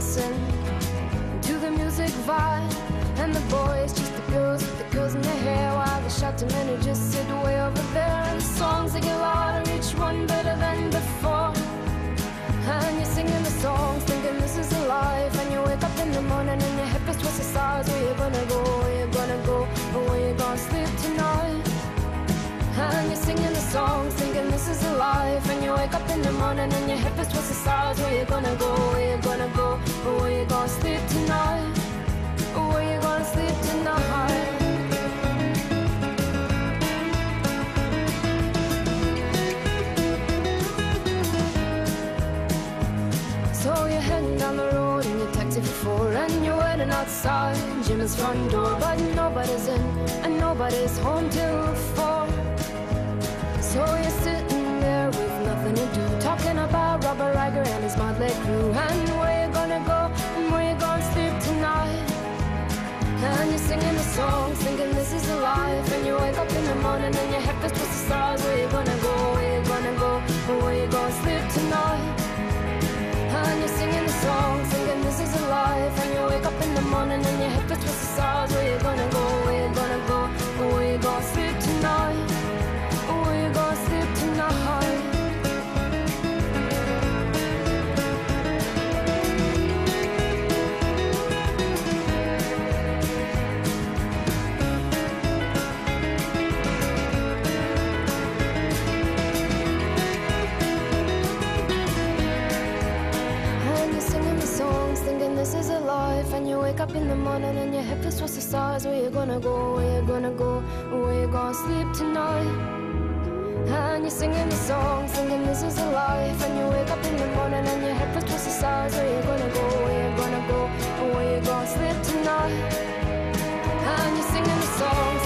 dancing to the music vibe. And the boys just the girls with the curls in their hair, while the shouting men who just sit way over there. And the songs they get louder, each one better than before. And you're singing the songs, thinking this is a life. And you wake up in the morning and your hip is twisted sides. Where you gonna go, where you gonna go, or where you gonna sleep tonight? And you're singing the songs, thinking this is a life. And you wake up in the morning and your hip is twisted sides. Where you gonna go, where you gonna go, or where you gonna sleep tonight? Or where you gonna sleep tonight? So you're heading down the road in your taxi for 4, and you're waiting outside Jimmy's front door, but nobody's in and nobody's home till 4. So you're sitting there with nothing to do, talking about Robert Riger and his motley crew, and where you gonna go and where you gonna sleep tonight. And you're singing the songs, thinking this is a life. And you wake up in the morning and your head feels twisted stars. Where you gonna go, where you gonna go, or where you gonna sleep tonight? And you're singing the songs, thinking this is a life. And you wake up in the morning and your head feels twisted stars. Where you gonna go, where you gonna go, or where you gonna sleep tonight? Or where you gonna sleep tonight? This is a life. And you wake up in the morning and your head feels towards the stars. Where you gonna go, where you gonna go, or where you gonna sleep tonight? And you're singing the songs, thinking this is a life. And you wake up in the morning and your head feels towards the stars. Where you gonna go, where you gonna go, or where you gonna sleep tonight? And you're singing the songs,